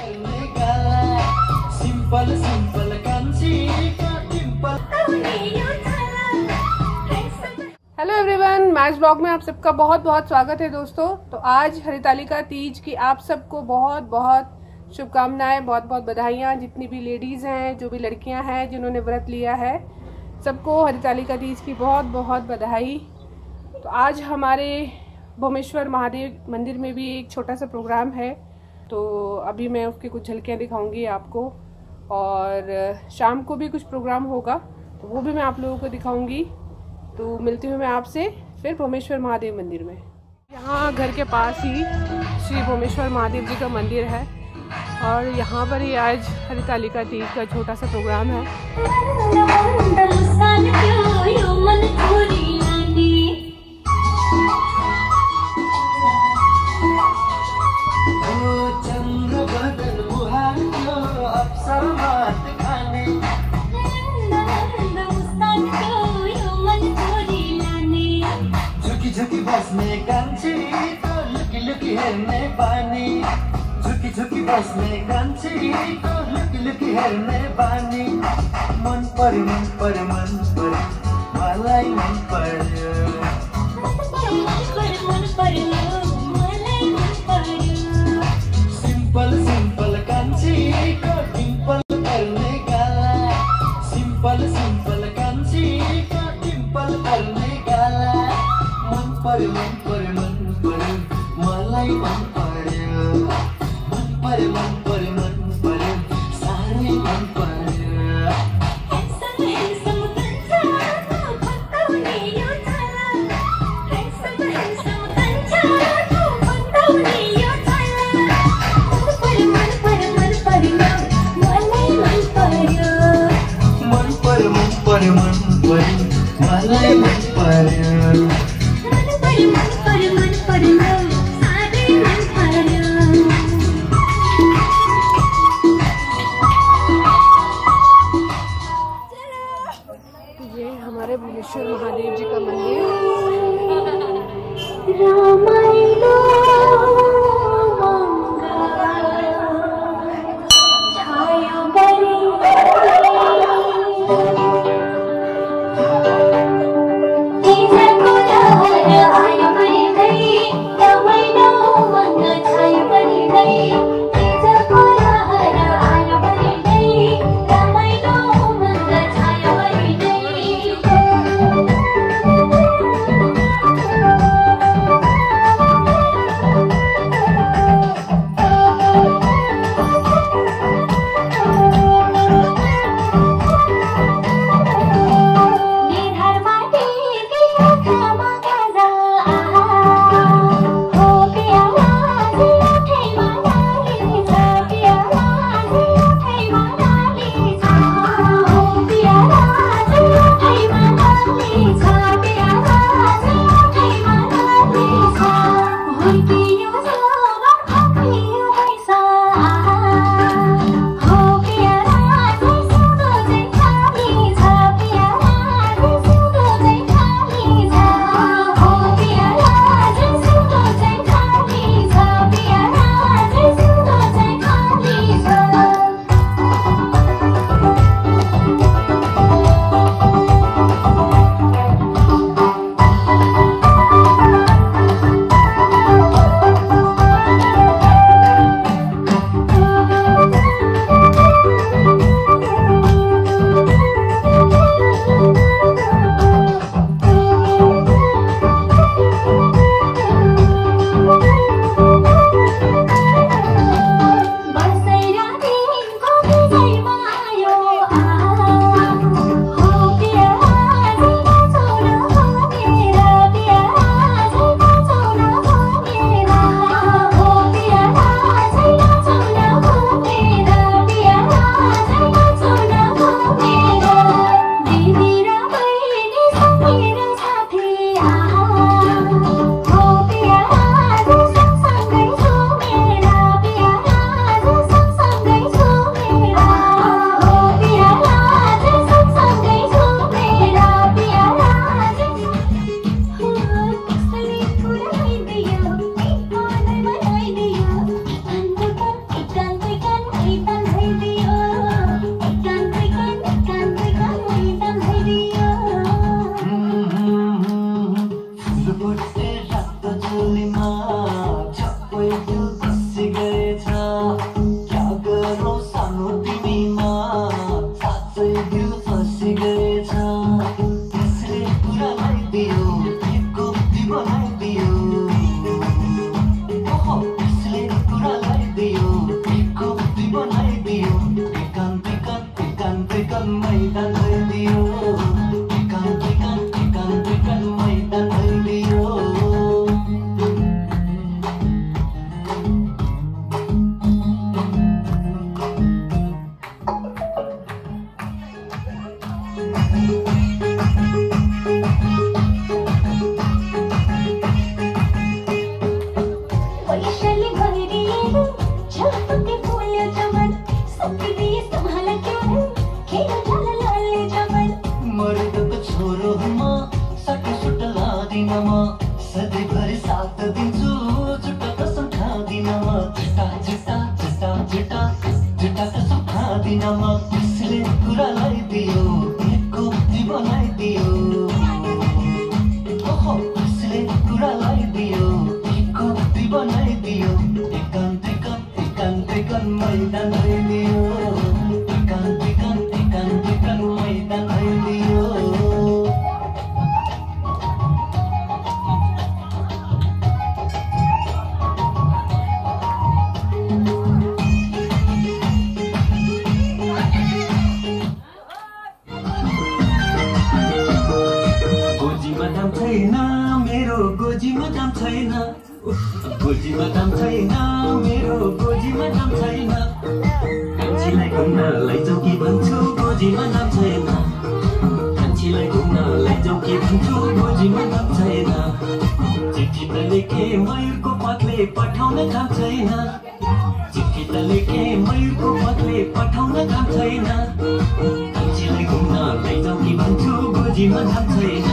Simple simple hello everyone, match blog में आप सबका बहुत बहुत स्वागत है दोस्तों। तो आज हरितालिका तीज की आप सबको बहुत बहुत शुभकामनाएं, बहुत बहुत बधाइयाँ। जितनी भी लेडीज़ हैं, जो भी लड़कियां हैं जिन्होंने व्रत लिया है, सबको हरितालिका तीज की बहुत बहुत बधाई। तो आज हमारे भोमेश्वर महादेव मंदिर में भी एक छोटा सा प्रोग्राम है, तो अभी मैं उसकी कुछ झलकियाँ दिखाऊंगी आपको, और शाम को भी कुछ प्रोग्राम होगा तो वो भी मैं आप लोगों को दिखाऊंगी। तो मिलती हूँ मैं आपसे फिर भोमेश्वर महादेव मंदिर में। यहाँ घर के पास ही श्री भोमेश्वर महादेव जी का मंदिर है, और यहाँ पर ही आज हरितालिका तीज का छोटा सा प्रोग्राम है। झुकी बसने कान्छी तो लुकी लुकी हेर्ने बानी, झुकी झुकी बसने कान्छी तो लुकी लुकी हेर्ने बानी। मन पर्यो मन पर्यो मन पर्यो मलाई मन पर्यो, सिंपल सिंपल कान्छी को डिम्पल पर्ने गाला, सिंपल सिंपल कान्छी को डिम्पल पर्ने गाला। मन पर्यो मन पर्यो मन पर्यो मलाई मन पर्यो, मन पर्यो मन पर्यो मन पर्यो साह्रै मन पर्यो। मन पर्यो मन पर्यो मन पर्यो मलाई मन पर्यो। झुटा त सुखादिनमा त्यसले कुरालाई दियो एकको बनाइदियो ओहो त्यसले कुरालाई दियो एकको बनाइदियो एकान्तिकन मैदान आइदियो एकान्तिकन मैदान आइदियो गोजीमा दाम छैन गोजीमा दाम छैन मेरो गोजीमा दाम छैन कान्छीलाई घुम्न लैजाऊ कि भन्छु गोजीमा दाम छैन कान्छीलाई घुम्न लैजाऊ कि भन्छु गोजीमा दाम छैन चिठी त लेखे मयूरको पत्ले पठाउन काम छैन चिठी त लेखे मयूरको पत्ले पठाउन काम छैन कान्छीलाई घुम्न लैजाऊ कि भन्छु गोजीमा दाम छैन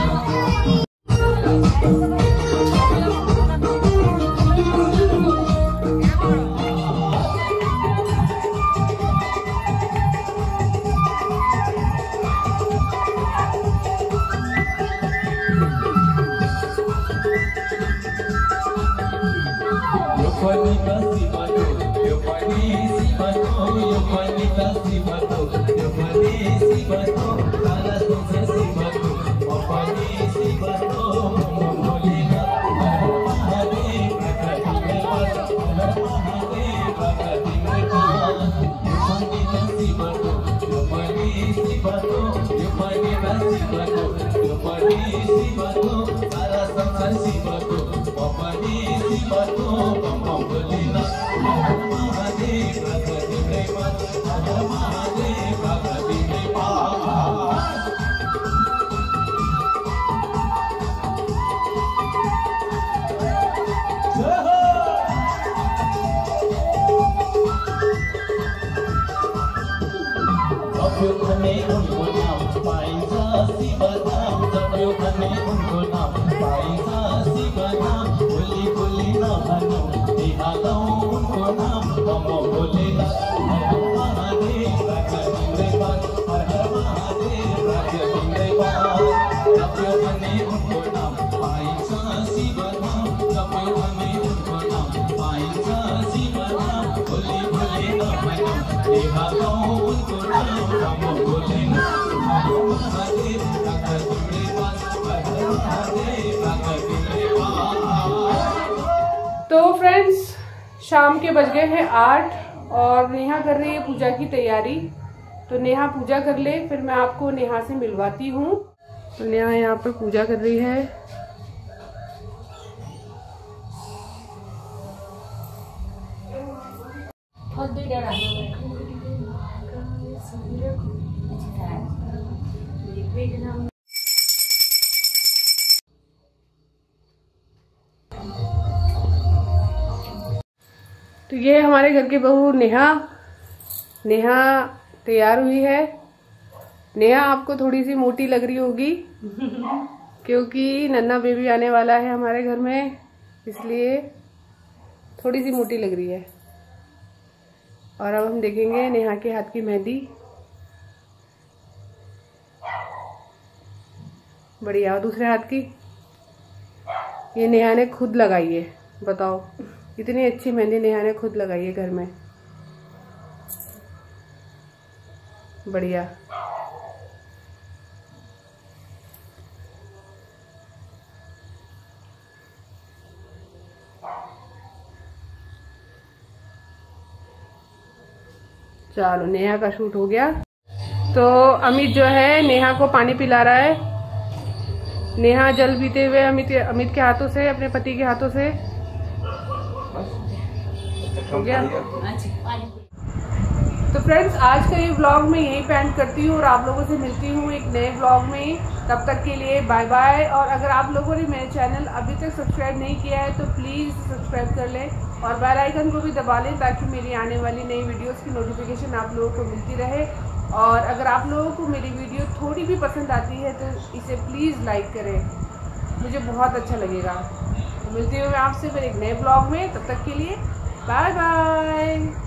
तो फ्रेंड्स शाम के बज गए हैं 8 और नेहा कर रही है पूजा की तैयारी। तो नेहा पूजा कर ले, फिर मैं आपको नेहा से मिलवाती हूँ। तो नेहा यहाँ पर पूजा कर रही है। तो ये हमारे घर की बहू नेहा तैयार हुई है। नेहा आपको थोड़ी सी मोटी लग रही होगी क्योंकि नन्ना बेबी आने वाला है हमारे घर में, इसलिए थोड़ी सी मोटी लग रही है। और अब हम देखेंगे नेहा के हाथ की मेहंदी। बढ़िया। और दूसरे हाथ की ये नेहा ने खुद लगाई है। बताओ, इतनी अच्छी मेहंदी नेहा ने खुद लगाई है घर में। बढ़िया। चलो नेहा का शूट हो गया। तो अमित जो है नेहा को पानी पिला रहा है। नेहा जल पीते हुए अमित के हाथों से, अपने पति के हाथों से हो गया। तो फ्रेंड्स आज का ये व्लॉग मैं यहीं पे एंड करती हूँ और आप लोगों से मिलती हूँ एक नए व्लॉग में। तब तक के लिए बाय बाय। और अगर आप लोगों ने मेरे चैनल अभी तक सब्सक्राइब नहीं किया है तो प्लीज़ सब्सक्राइब कर लें और बेल आइकन को भी दबा लें ताकि मेरी आने वाली नई वीडियोस की नोटिफिकेशन आप लोगों को मिलती रहे। और अगर आप लोगों को मेरी वीडियो थोड़ी भी पसंद आती है तो इसे प्लीज़ लाइक करें, मुझे बहुत अच्छा लगेगा। तो मिलती हूँ मैं आपसे फिर एक नए ब्लॉग में। तब तक के लिए बाय बाय।